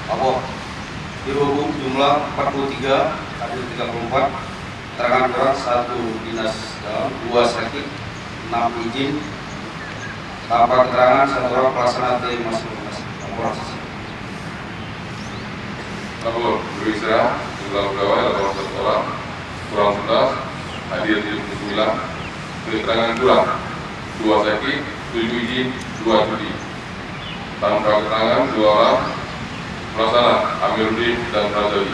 Lapor Dirhubung jumlah 43, hadir 34, keterangan kurang 1 dinas dalam, 2 sakit, 6 izin, tanpa keterangan 1 orang pelaksana tim masing-masing. Laporan selesai. Lapor Indonesia jumlah pegawai 81 orang, kurang 11, hadir 79, keterangan kurang 2 sakit, 7 izin, 2 cuti, tanpa keterangan 2 orang pelaksana Amiruddin dan Razali.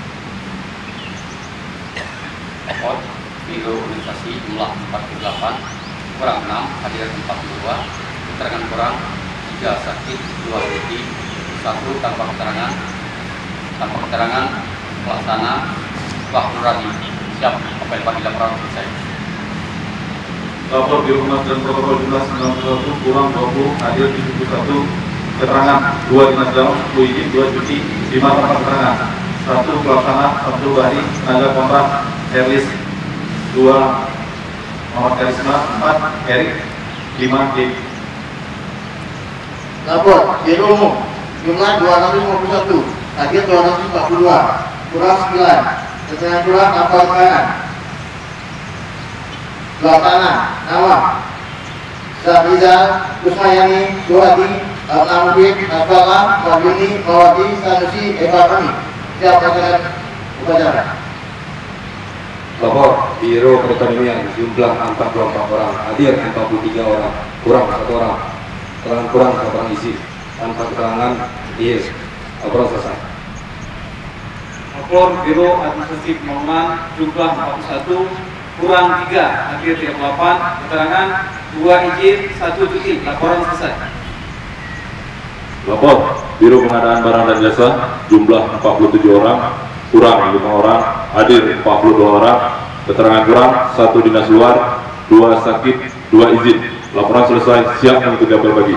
Lapor Biro Organisasi jumlah 48, kurang 6, hadir 42, keterangan kurang 3 sakit, 2 cuti, 1 tanpa keterangan pelaksana Pak Nurani. Siap, apel pagi laporan selesai. Lapor Biro Humas dan Protokol jumlah 91, kurang 20, hadir 71, keterangan 2 dinas dalam, 10 izin, 2 cuti, 5 tanpa keterangan, 1 pelaksana, 1 Bari, tenaga kontrak, Herlis, 2 Muhammad Karisma, 4 Erik, 5 D. Lapor Biro Umum jumlah 251, hadir 242, kurang 9, keterangan kurang tanpa keterangan. Pelaksana Nawam Sahriza Kusmayani Suhadi Al-Amudin Nasrallah Wabini Mawati Sanusi Ekakami. Siap melaksanakan upacara. Lapor Biro Perekonomian jumlah 44 orang, hadir 43 orang, kurang 1 orang, keterangan kurang 1 orang isi, tanpa keterangan yes. Laporan selesai. Lapor Biro Administrasi Pembangunan jumlah 41, kurang 3, hadir 38, keterangan 2 izin, 1 cuti. Laporan selesai. Lapor Biro Pengadaan Barang dan Jasa jumlah 47 orang, kurang 5 orang, hadir 42 orang, keterangan kurang 1 dinas luar, 2 sakit, 2 izin. Laporan selesai, siap mengikuti apel pagi.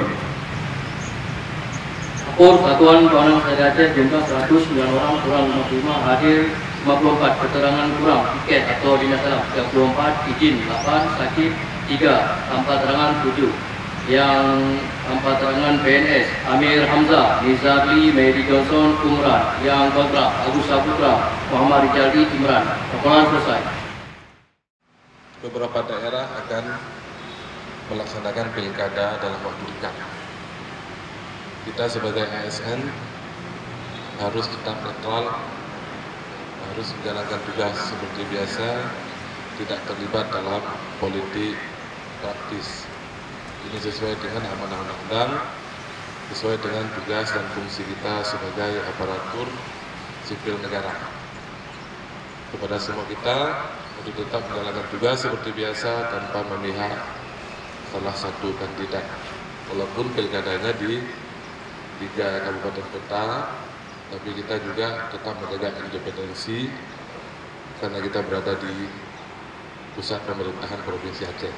Lapor Satuan Keuangan Syariah Aceh jumlah 109 orang, kurang 55, hadir 54, keterangan kurang tiket atau dinas dalam 34, izin 8, sakit 3, tanpa keterangan 7. Yang tanpa keterangan PNS Amir Hamzah, Nizarli, Mary Johnson, Umran. Yang kontrak Agus Saputra, Muhammad Rizaldi, Imran. Laporan selesai. Beberapa daerah akan melaksanakan pilkada dalam waktu dekat. Kita sebagai ASN harus tetap netral, harus menjalankan tugas seperti biasa, tidak terlibat dalam politik praktis. Ini sesuai dengan amanah undang-undang, sesuai dengan tugas dan fungsi kita sebagai aparatur sipil negara. Kepada semua kita untuk tetap menjalankan tugas seperti biasa tanpa memihak salah satu kandidat, walaupun pilkadanya di 3 kabupaten kota, tapi kita juga tetap menjaga independensi karena kita berada di pusat pemerintahan Provinsi Aceh.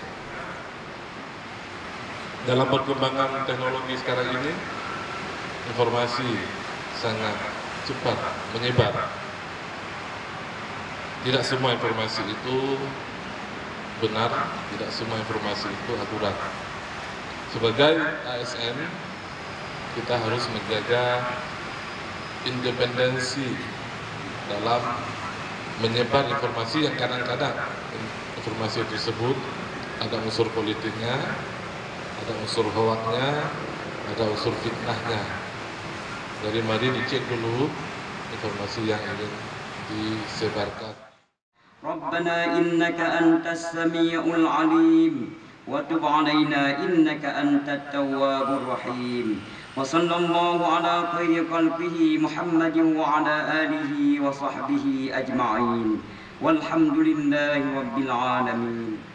Dalam perkembangan teknologi sekarang ini, informasi sangat cepat menyebar. Tidak semua informasi itu benar, tidak semua informasi itu akurat. Sebagai ASN, kita harus menjaga independensi dalam menyebar informasi yang kadang-kadang informasi tersebut ada unsur politiknya, ada unsur hoaknya, ada unsur fitnahnya. Jadi mari dicek dulu informasi yang ingin disebarkan. Rabbana innaka antas sami'ul alim wa tub 'alaina innaka antat tawwabur rahim. Wa sallallahu ala khayri qalbihi Muhammadin wa ala alihi wa sahbihi ajma'in. Walhamdulillahi rabbil alamin.